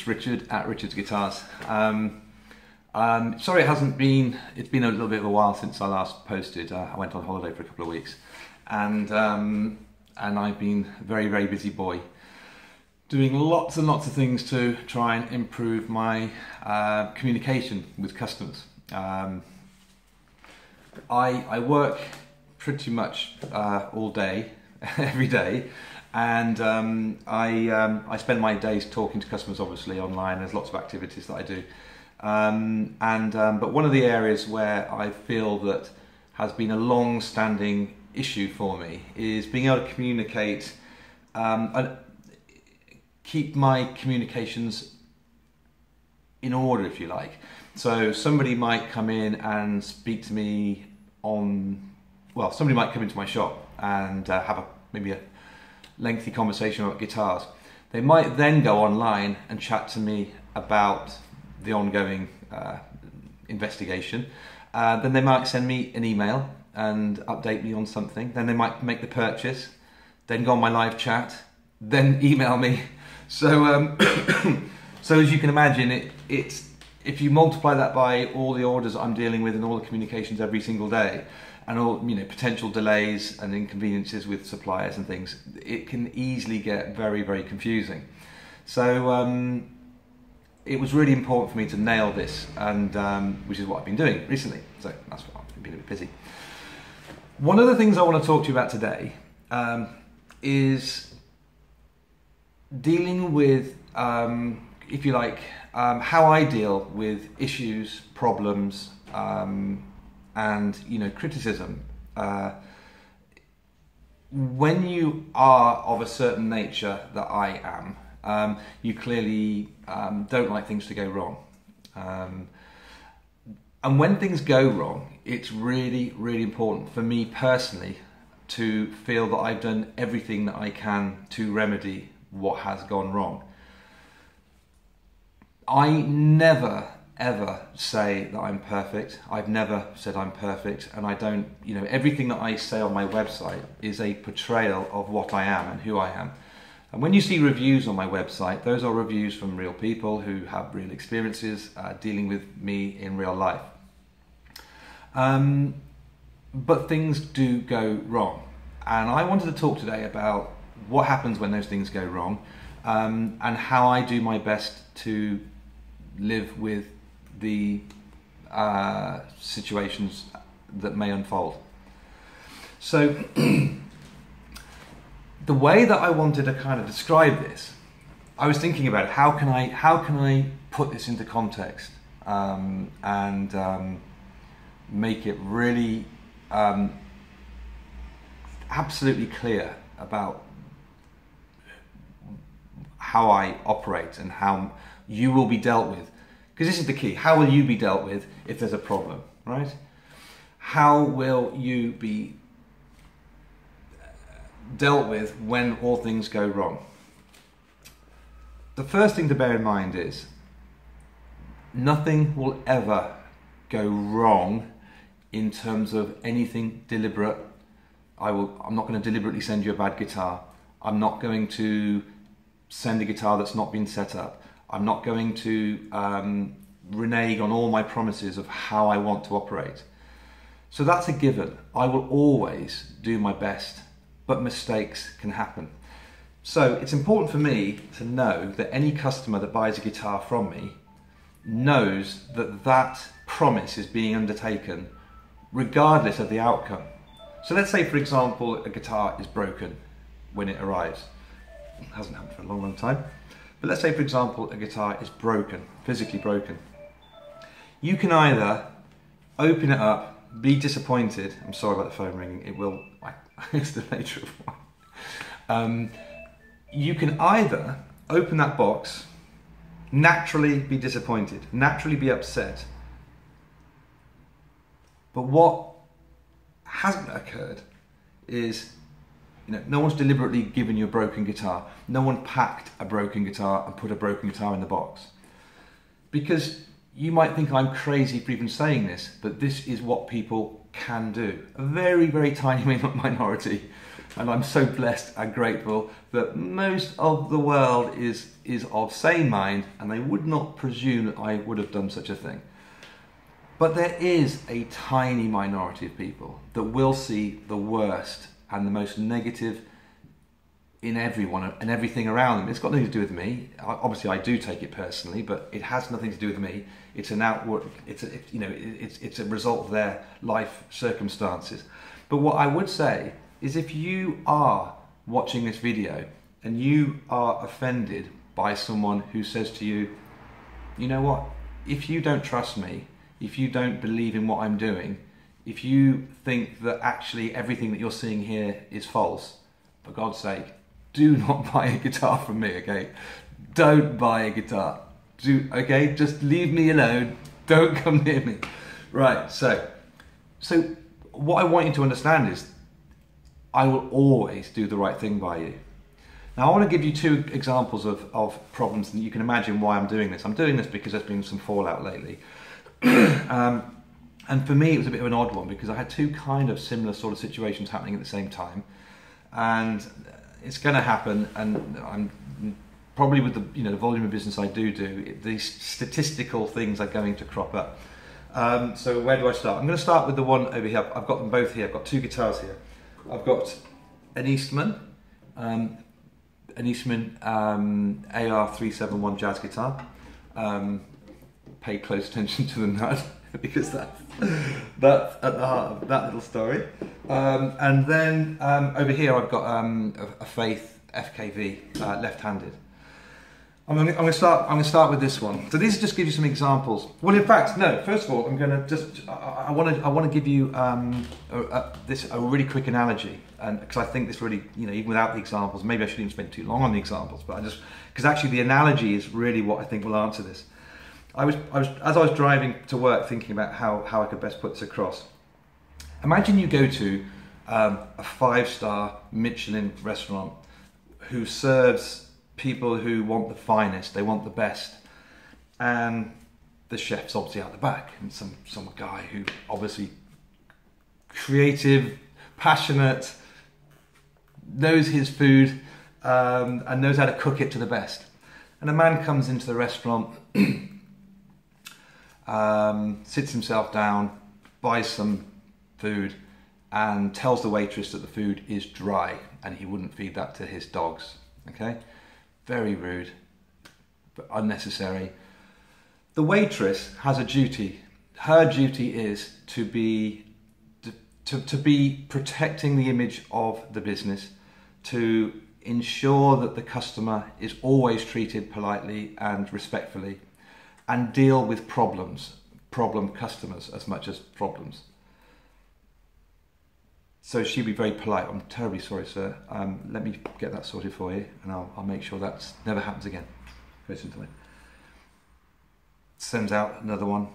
It's Richard at Richard's Guitars. Sorry it's been a little bit of a while since I last posted. I went on holiday for a couple of weeks and I've been a very, very busy boy doing lots and lots of things to try and improve my communication with customers. I work pretty much all day, every day, and I spend my days talking to customers, obviously online. There's lots of activities that I do, but one of the areas where I feel that has been a long-standing issue for me is being able to communicate and keep my communications in order, if you like. So somebody might come in and speak to me somebody might come into my shop and have maybe a lengthy conversation about guitars. They might then go online and chat to me about the ongoing investigation. Then they might send me an email and update me on something. Then they might make the purchase, then go on my live chat, then email me. So, so as you can imagine, if you multiply that by all the orders I'm dealing with and all the communications every single day, and all potential delays and inconveniences with suppliers and things, it can easily get very, very confusing. So it was really important for me to nail this, and which is what I've been doing recently. So that's why I've been a bit busy. One of the things I want to talk to you about today is dealing with, if you like, how I deal with issues, problems, and criticism. When you are of a certain nature that I am, you clearly don't like things to go wrong. And when things go wrong, it's really, really important for me personally to feel that I've done everything that I can to remedy what has gone wrong. I never ever say that I'm perfect. I've never said I'm perfect, and I don't, everything that I say on my website is a portrayal of what I am and who I am. And when you see reviews on my website, those are reviews from real people who have real experiences dealing with me in real life. But things do go wrong. And I wanted to talk today about what happens when those things go wrong, and how I do my best to live with the situations that may unfold. So the way that I wanted to kind of describe this, I was thinking about how can I put this into context and make it really absolutely clear about how I operate and how you will be dealt with. Because this is the key. How will you be dealt with if there's a problem, right? How will you be dealt with when all things go wrong? The first thing to bear in mind is nothing will ever go wrong in terms of anything deliberate. I'm not going to deliberately send you a bad guitar. I'm not going to send a guitar that's not been set up. I'm not going to renege on all my promises of how I want to operate. So that's a given. I will always do my best, but mistakes can happen. So it's important for me to know that any customer that buys a guitar from me knows that that promise is being undertaken regardless of the outcome. So let's say, for example, a guitar is broken when it arrives. It hasn't happened for a long, long time. But let's say, for example, a guitar is broken, physically broken. You can either open it up, be disappointed. I'm sorry about the phone ringing. It will. It's the nature of one. You can either open that box, naturally be disappointed, naturally be upset. But what hasn't occurred is, no one's deliberately given you a broken guitar. No one packed a broken guitar and put a broken guitar in the box. Because you might think I'm crazy for even saying this, but this is what people can do. A very, very tiny minority. And I'm so blessed and grateful that most of the world is of sane mind, and they would not presume that I would have done such a thing. But there is a tiny minority of people that will see the worst and the most negative in everyone and everything around them. It's got nothing to do with me. Obviously, I do take it personally, but it has nothing to do with me. It's an outward. It's a result of their life circumstances. But what I would say is, if you are watching this video and you are offended by someone who says to you, you know what? If you don't trust me, if you don't believe in what I'm doing, if you think that actually everything that you're seeing here is false, for God's sake, do not buy a guitar from me, okay? Don't buy a guitar. Okay? Just leave me alone. Don't come near me. Right, so what I want you to understand is I will always do the right thing by you. Now, I want to give you two examples of problems, and you can imagine why I'm doing this. I'm doing this because there's been some fallout lately. And for me, it was a bit of an odd one because I had two kind of similar sort of situations happening at the same time. And it's going to happen, and I'm probably with the volume of business I do, these statistical things are going to crop up. So where do I start? I'm going to start with the one over here. I've got them both here. I've got two guitars here. I've got an Eastman AR371 jazz guitar. Pay close attention to the nut because that's at the heart of that little story. And then over here I've got a Faith FKV left-handed. I'm going to start with this one. So these just give you some examples. Well, in fact, no. First of all, I'm going to just I want to give you a really quick analogy, and because I think this really, even without the examples, maybe I shouldn't even spend too long on the examples, but because actually the analogy is really what I think will answer this. As I was driving to work, thinking about how I could best put this across. Imagine you go to a 5-star Michelin restaurant who serves people who want the finest, they want the best, and the chef's obviously out the back, and some guy who obviously creative, passionate, knows his food, and knows how to cook it to the best. And a man comes into the restaurant, sits himself down, buys some food, and tells the waitress that the food is dry and he wouldn't feed that to his dogs. Okay? Very rude, but unnecessary. The waitress has a duty. Her duty is to be protecting the image of the business, to ensure that the customer is always treated politely and respectfully, and deal with problem customers as much as problems. So she'd be very polite. I'm terribly sorry, sir. Let me get that sorted for you, and I'll make sure that never happens again. Goes into it. Sends out another one.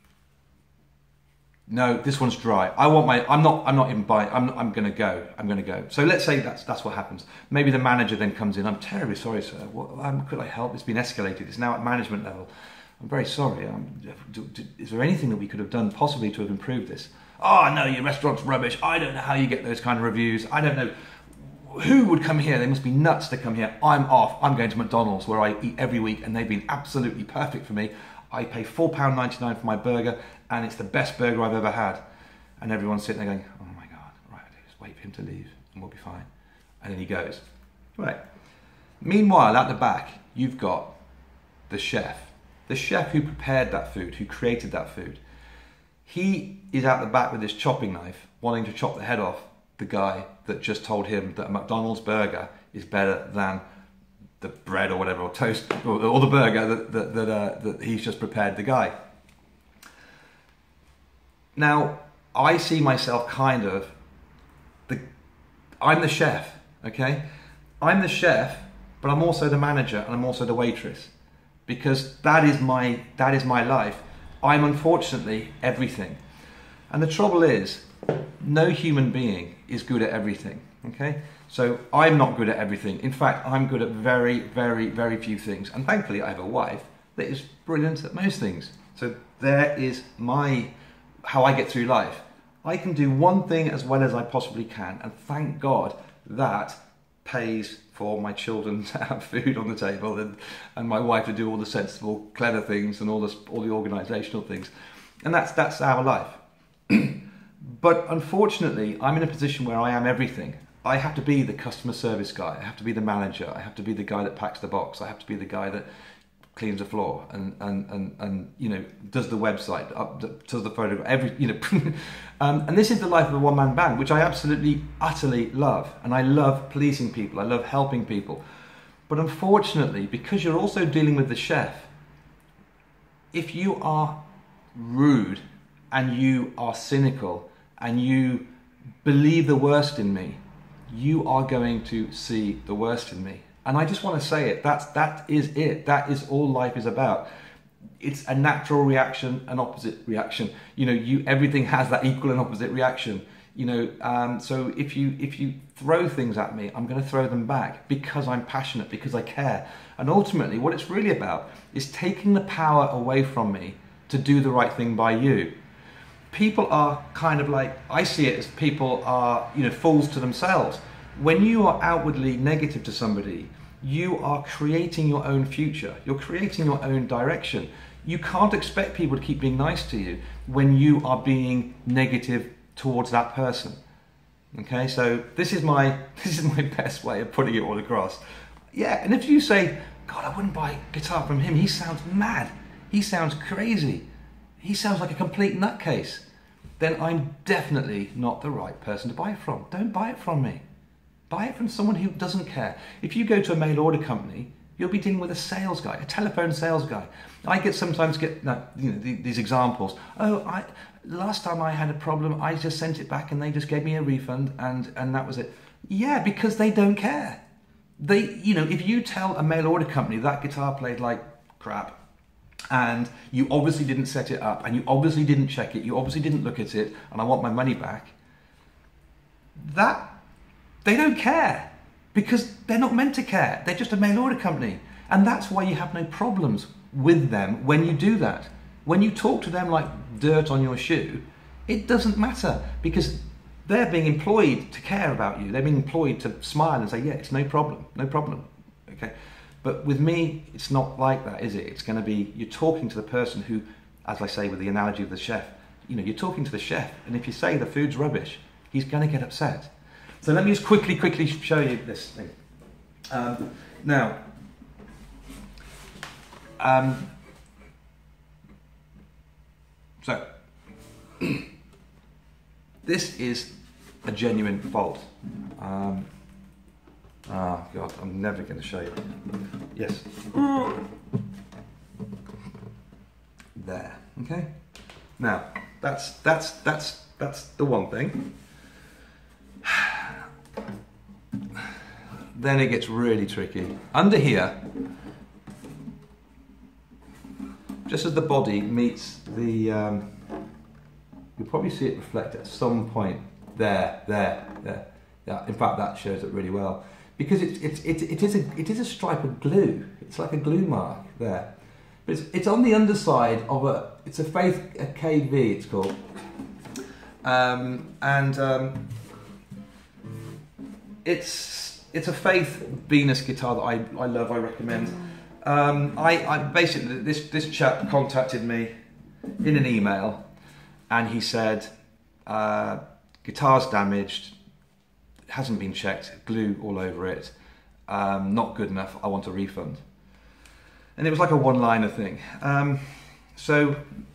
No, this one's dry. I'm not even buying. I'm going to go. I'm going to go. So let's say that's what happens. Maybe the manager then comes in. I'm terribly sorry, sir. Could I help? It's been escalated. It's now at management level. I'm very sorry. Is there anything that we could have done possibly to have improved this? Oh no, your restaurant's rubbish. I don't know how you get those kind of reviews. I don't know who would come here. They must be nuts to come here. I'm off. I'm going to McDonald's where I eat every week, and they've been absolutely perfect for me. I pay £4.99 for my burger, and it's the best burger I've ever had. And everyone's sitting there going, oh my God, right, just wait for him to leave and we'll be fine. And then he goes. Right. Meanwhile, at the back, you've got the chef who prepared that food, who created that food. He is out the back with his chopping knife, wanting to chop the head off the guy that just told him that a McDonald's burger is better than the bread or whatever, or toast, or the burger that he's just prepared the guy. Now, I see myself I'm the chef, okay? I'm the chef, but I'm also the manager and I'm also the waitress, because that is my life. I'm unfortunately everything. And the trouble is, no human being is good at everything, okay? So I'm not good at everything. In fact, I'm good at very, very, very few things. And thankfully I have a wife that is brilliant at most things. So there is how I get through life. I can do one thing as well as I possibly can, and thank God that pays for my children to have food on the table, and my wife to do all the sensible, clever things and all the organisational things, and that's our life. But unfortunately, I'm in a position where I am everything. I have to be the customer service guy. I have to be the manager. I have to be the guy that packs the box. I have to be the guy that cleans the floor and you know, does the website, does the photograph, and this is the life of a one-man band, which I absolutely, utterly love. And I love pleasing people. I love helping people. But unfortunately, because you're also dealing with the chef, if you are rude and you are cynical and you believe the worst in me, you are going to see the worst in me. And I just want to say it, that is it. That is all life is about. It's a natural reaction, an opposite reaction. You know, everything has that equal and opposite reaction. You know, so if you throw things at me, I'm going to throw them back because I'm passionate, because I care. And ultimately, what it's really about is taking the power away from me to do the right thing by you. People are kind of like, I see it as people are, you know, fools to themselves. When you are outwardly negative to somebody, you are creating your own future. You're creating your own direction. You can't expect people to keep being nice to you when you are being negative towards that person. Okay, so this is my best way of putting it all across. Yeah, and if you say, God, I wouldn't buy a guitar from him, he sounds mad, he sounds crazy, he sounds like a complete nutcase, then I'm definitely not the right person to buy it from. Don't buy it from me. Buy it from someone who doesn't care. If you go to a mail order company, you'll be dealing with a sales guy, a telephone sales guy. I sometimes get these examples. Oh, last time I had a problem, I just sent it back and they just gave me a refund and that was it. Yeah, because they don't care. If you tell a mail order company that guitar played like crap, and you obviously didn't set it up, and you obviously didn't check it, you obviously didn't look at it, and I want my money back, they don't care, because they're not meant to care. They're just a mail order company. And that's why you have no problems with them when you do that. When you talk to them like dirt on your shoe, it doesn't matter, because they're being employed to care about you. They're being employed to smile and say, yeah, it's no problem, okay? But with me, it's not like that, is it? It's going to be, you're talking to the person who, as I say with the analogy of the chef, you're talking to the chef, and if you say the food's rubbish, he's going to get upset. So let me just quickly show you this thing. So this is a genuine fault. Oh God, I'm never going to show you. Yes. There. Okay. Now that's the one thing. Then it gets really tricky. Under here, just as the body meets the, you'll probably see it reflect at some point. There. Yeah, in fact, that shows it really well, because it is a stripe of glue. It's like a glue mark there, but it's on the underside of it's a KV. It's called, It's a Faith Venus guitar that I love. I recommend. I basically, this chap contacted me in an email, and he said, guitar's damaged, hasn't been checked, glue all over it, not good enough, I want a refund. And it was like a one-liner thing. So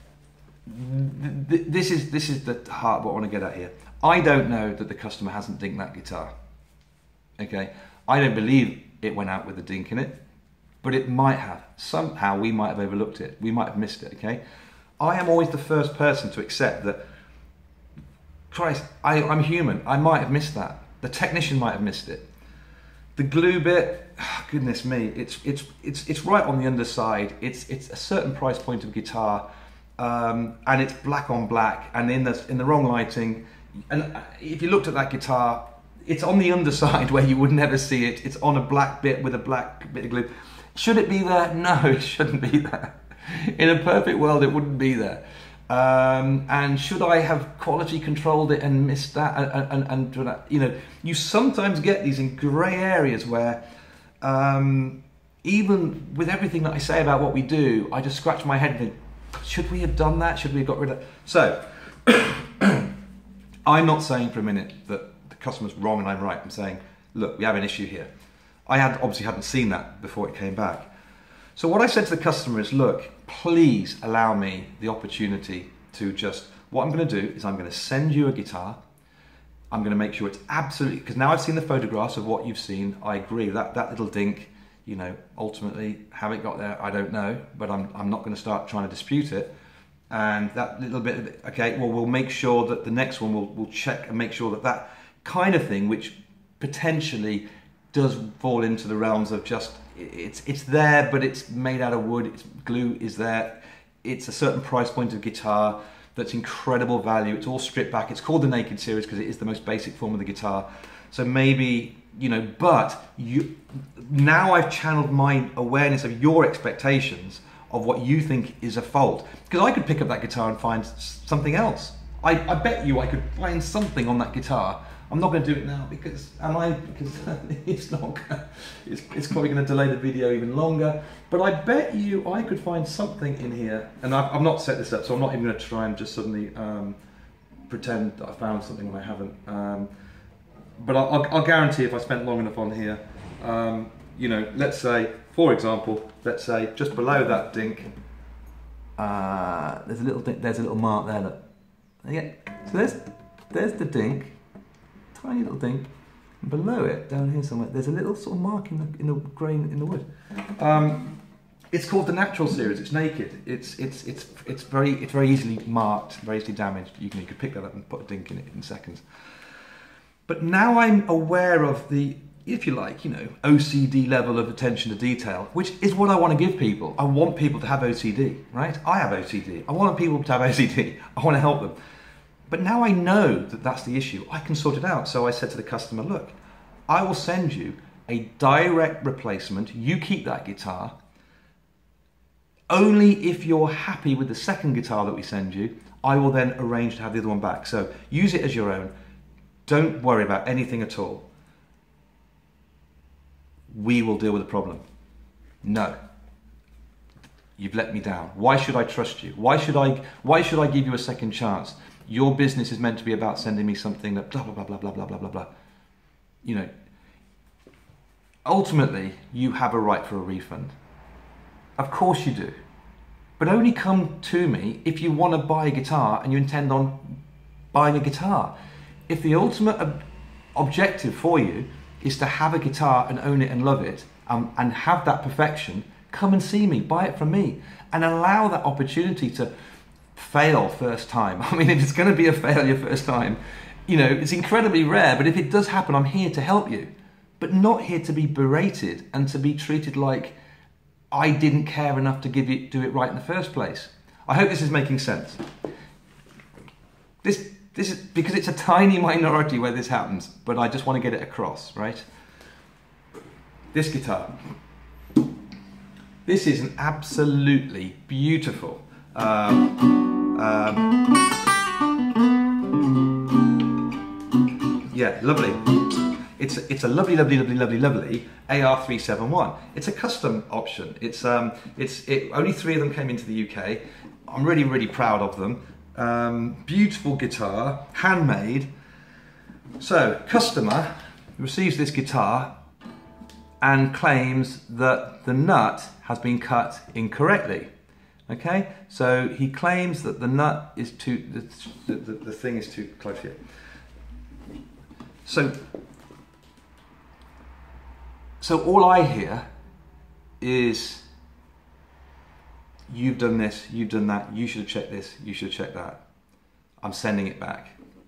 this is the heart of what I want to get at here. I don't know that the customer hasn't dinked that guitar. Okay, I don't believe it went out with a dink in it, but it might have. Somehow we might have overlooked it. We might have missed it, okay? I am always the first person to accept that, Christ, I'm human. I might have missed that. The technician might have missed it. The glue bit, oh, goodness me, it's right on the underside. It's a certain price point of guitar, and it's black on black, and in the wrong lighting. And if you looked at that guitar, it's on the underside where you would never see it. It's on a black bit with a black bit of glue. Should it be there? No, it shouldn't be there. In a perfect world, it wouldn't be there. And should I have quality controlled it and missed that? And you know, you sometimes get these in grey areas where even with everything that I say about what we do, I just scratch my head and think, should we have done that? Should we have got rid of that? So, I'm not saying for a minute that the customer's wrong and I'm right. I'm saying, look, we have an issue here. I obviously hadn't seen that before it came back. So what I said to the customer is, look, please allow me the opportunity to just, what I'm going to do is I'm going to send you a guitar. I'm going to make sure it's absolutely, because now I've seen the photographs of what you've seen, I agree, that little dink, you know, ultimately, how it got there, I don't know, but I'm not going to start trying to dispute it. And that little bit of it, okay, well, we'll make sure that the next one we'll check and make sure that that kind of thing, which potentially does fall into the realms of just, it's there, but it's made out of wood, it's glue is there, it's a certain price point of guitar that's incredible value, it's all stripped back, it's called the Naked Series because it is the most basic form of the guitar. So maybe, you know, but now I've channeled my awareness of your expectations of what you think is a fault. Because I could pick up that guitar and find something else. I bet you I could find something on that guitar. I'm not going to do it now because it's not. It's probably going to delay the video even longer. But I bet you I could find something in here, and I've not set this up, so I'm not even going to try and just suddenly pretend that I found something when I haven't. But I'll guarantee if I spent long enough on here, you know, let's say, for example, let's say just below that dink, there's a little mark there. Look, yeah. So there's the dink. Tiny little thing, and below it, down here somewhere, there's a little sort of mark in the grain in the wood. It's called the Natural Series. It's naked. It's very easily marked, very easily damaged. You could pick that up and put a dink in it in seconds. But now I'm aware of the, if you like, you know, OCD level of attention to detail, which is what I want to give people. I want people to have OCD, right? I have OCD. I want people to have OCD. I want to help them. But now I know that that's the issue. I can sort it out. So I said to the customer, look, I will send you a direct replacement. You keep that guitar. Only if you're happy with the second guitar that we send you, I will then arrange to have the other one back. So use it as your own. Don't worry about anything at all. We will deal with the problem. No. You've let me down. Why should I trust you? Why should I give you a second chance? Your business is meant to be about sending me something that blah, blah, blah, blah, blah, blah, blah, blah, blah. You know, ultimately, you have a right for a refund. Of course you do. But only come to me if you want to buy a guitar and you intend on buying a guitar. If the ultimate objective for you is to have a guitar and own it and love it and have that perfection, come and see me, buy it from me, and allow that opportunity to fail first time. I mean, if it's going to be a failure first time, you know, it's incredibly rare, but if it does happen, I'm here to help you, but not here to be berated and to be treated like I didn't care enough to do it right in the first place. I hope this is making sense. This is because it's a tiny minority where this happens, but I just want to get it across, right? This guitar. This is an absolutely beautiful yeah, lovely. It's a lovely AR371. It's a custom option. Only 3 of them came into the UK. I'm really proud of them. Beautiful guitar, handmade. So, customer receives this guitar and claims that the nut has been cut incorrectly. Okay, so he claims that the nut is the thing is too close here. So all I hear is, you've done this, you've done that, you should have checked this, you should have checked that. I'm sending it back.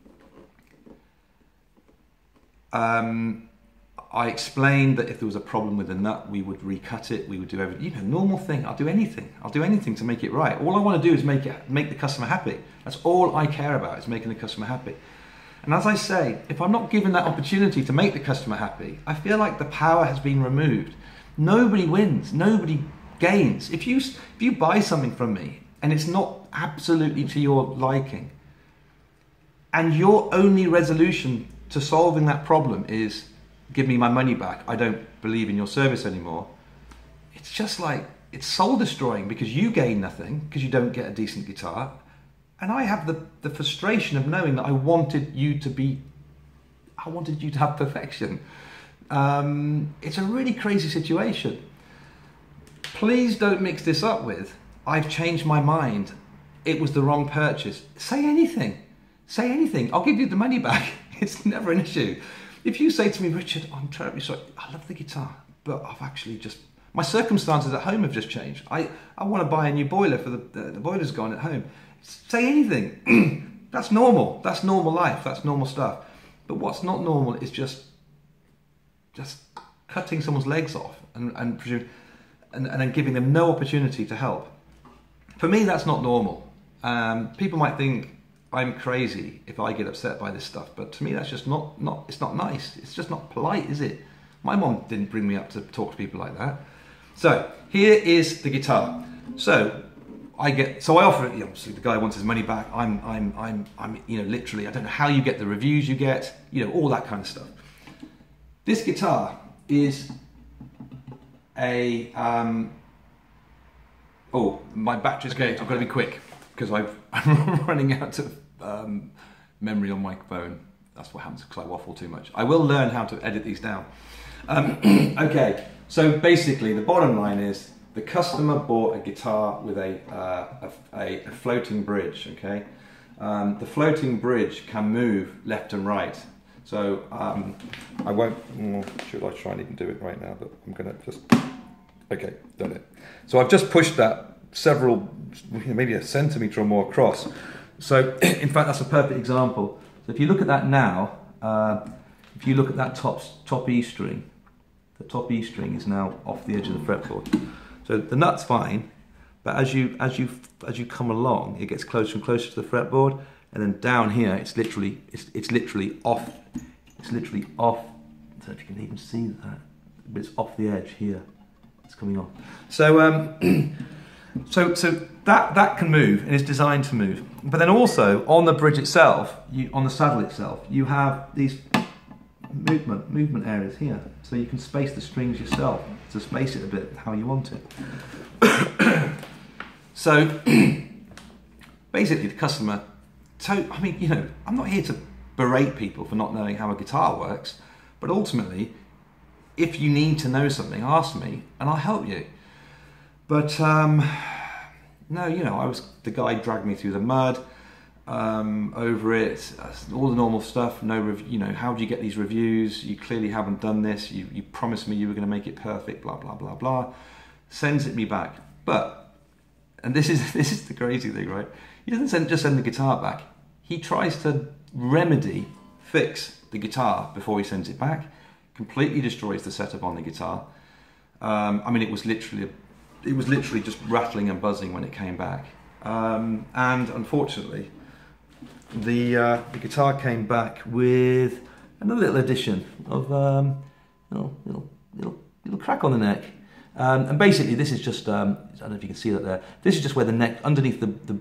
I explained that if there was a problem with the nut, we would recut it, we would do everything, you know, normal thing. I'll do anything to make it right. All I want to do is make the customer happy. That's all I care about, is making the customer happy. And as I say, if I'm not given that opportunity to make the customer happy, I feel like the power has been removed. Nobody wins. Nobody gains. If you buy something from me and it's not absolutely to your liking, and your only resolution to solving that problem is give me my money back, I don't believe in your service anymore, it's just like, it's soul destroying, because you gain nothing because you don't get a decent guitar, and I have the frustration of knowing that I wanted you to have perfection. It's a really crazy situation. Please don't mix this up with, I've changed my mind, it was the wrong purchase. Say anything. Say anything. I'll give you the money back. It's never an issue. If you say to me, Richard, I'm terribly sorry, I love the guitar, but I've actually just, my circumstances at home have just changed. I want to buy a new boiler for the boiler's gone at home. Say anything. That's normal. That's normal life. That's normal stuff. But what's not normal is just cutting someone's legs off and then giving them no opportunity to help. For me, that's not normal. People might think I'm crazy if I get upset by this stuff, but to me that's just it's not nice. It's just not polite, is it? My mom didn't bring me up to talk to people like that. So here is the guitar. So I offer it. Obviously, the guy wants his money back. I'm literally, I don't know how you get the reviews you get, all that kind of stuff. This guitar is a oh, my battery's going. I've got to be quick because I'm running out of memory on my phone. That's what happens because I waffle too much. I will learn how to edit these down. Okay, so basically the bottom line is the customer bought a guitar with a floating bridge. Okay, the floating bridge can move left and right. So I won't. Should I try and even do it right now? But I'm gonna just. Okay, done it. So I've just pushed that maybe a centimetre or more across. So in fact, that's a perfect example. So if you look at that now, if you look at that top E string, the top E string is now off the edge of the fretboard. So the nut's fine, but as you come along, it gets closer and closer to the fretboard, and then down here, it's literally off. It's literally off. I don't know if you can even see that, but it's off the edge here. It's coming off. So so that can move, and it's designed to move. But then also on the bridge itself, on the saddle itself, you have these movement areas here, so you can space the strings yourself to space it a bit how you want it. So basically, the customer. I mean, I'm not here to berate people for not knowing how a guitar works, but ultimately, if you need to know something, ask me and I'll help you. But no, the guy dragged me through the mud over it, all the normal stuff. No, how do you get these reviews? You clearly haven't done this. You promised me you were going to make it perfect. Blah blah blah blah. Sends it me back, and this is the crazy thing, right? He doesn't just send the guitar back. He tries to fix the guitar before he sends it back. Completely destroys the setup on the guitar. I mean, it was literally just rattling and buzzing when it came back. And unfortunately, the guitar came back with another little addition of little crack on the neck. And basically, this is just I don't know if you can see that there. This is just where the neck underneath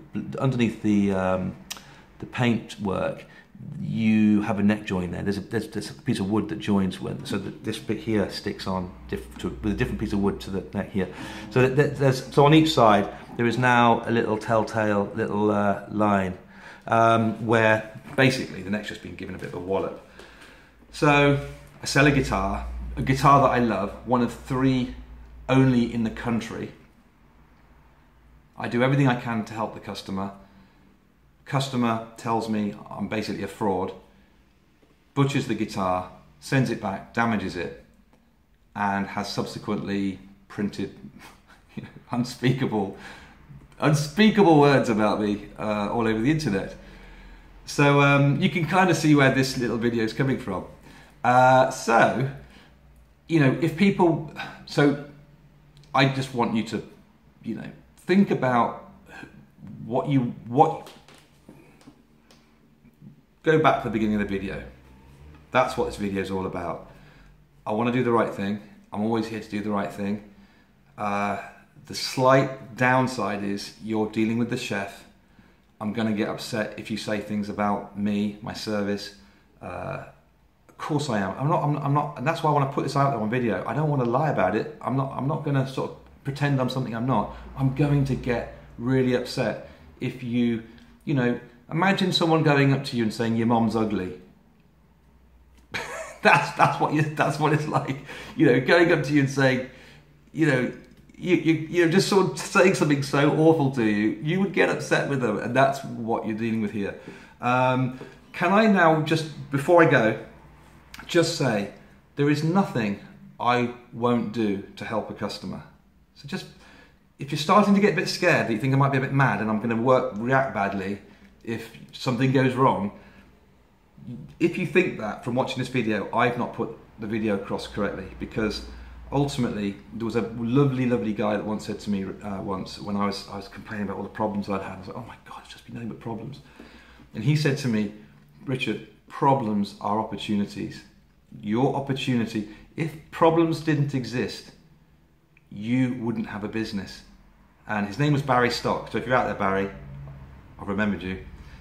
the paint work. You have a neck join there. There's a piece of wood that joins so that this bit here sticks on with a different piece of wood to the neck here. So on each side there is now a little telltale little line where basically the neck's just been given a bit of a wallop. So I sell a guitar that I love, one of 3 only in the country. I do everything I can to help the customer. Customer tells me I'm basically a fraud, butchers the guitar, sends it back, damages it, and has subsequently printed unspeakable words about me all over the internet. So you can kind of see where this little video is coming from. If people, I just want you to, think about go back to the beginning of the video. That's what this video is all about. I want to do the right thing. I'm always here to do the right thing. The slight downside is you're dealing with the chef. I'm going to get upset if you say things about me, my service. Of course I am. I'm not, and that's why I want to put this out there on video. I don't want to lie about it. I'm not going to sort of pretend I'm something I'm not. I'm going to get really upset if you know, imagine someone going up to you and saying your mom's ugly. that's what it's like. You know, going up to you and saying, you know, you're just sort of saying something so awful to you, you would get upset with them, and that's what you're dealing with here. Can I now, just before I go, just say there is nothing I won't do to help a customer. So just, if you're starting to get a bit scared that you think I might be a bit mad and I'm going to react badly if something goes wrong, if you think that from watching this video, I've not put the video across correctly, because ultimately there was a lovely guy that once said to me once when I was complaining about all the problems I'd had. I was like, oh my God, it's just been nothing but problems. And he said to me, Richard, problems are opportunities. Your opportunity, if problems didn't exist, you wouldn't have a business. And his name was Barry Stock. So if you're out there, Barry, I've remembered you.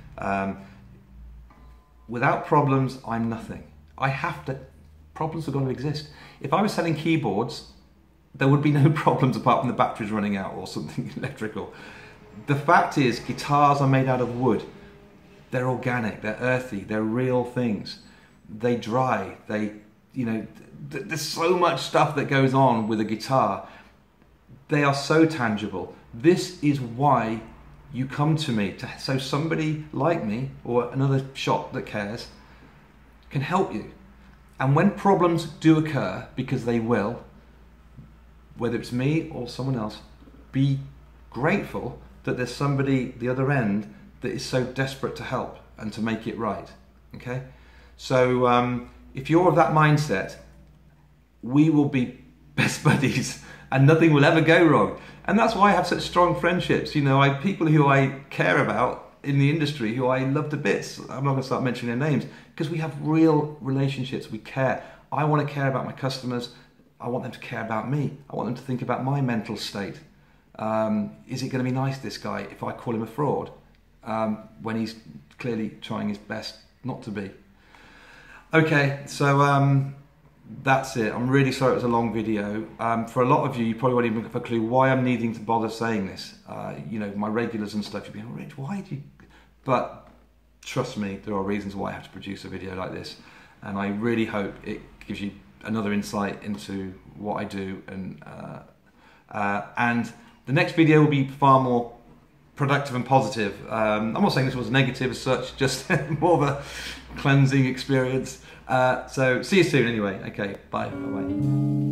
Without problems, I'm nothing. Problems are going to exist. If I was selling keyboards, there would be no problems apart from the batteries running out or something electrical. The fact is, guitars are made out of wood. They're organic, they're earthy, they're real things. They dry, there's so much stuff that goes on with a guitar. They are so tangible. This is why you come to me, so somebody like me or another shop that cares can help you. And when problems do occur, because they will, whether it's me or someone else, be grateful that there's somebody the other end that is so desperate to help and to make it right. Okay? So if you're of that mindset, we will be best buddies and nothing will ever go wrong. And that's why I have such strong friendships. You know, people who I care about in the industry, who I love to bits. I'm not going to start mentioning their names, because we have real relationships. We care. I want to care about my customers. I want them to care about me. I want them to think about my mental state. Is it going to be nice, this guy, if I call him a fraud when he's clearly trying his best not to be? Okay, so that's it. I'm really sorry it was a long video. For a lot of you, you probably won't even have a clue why I'm needing to bother saying this. You know, my regulars and stuff, you'll be going, Rich, why do you... But trust me, there are reasons why I have to produce a video like this. And I really hope it gives you another insight into what I do. And the next video will be far more productive and positive. I'm not saying this was negative as such, just more of a cleansing experience. So see you soon anyway. Okay, bye. Bye-bye.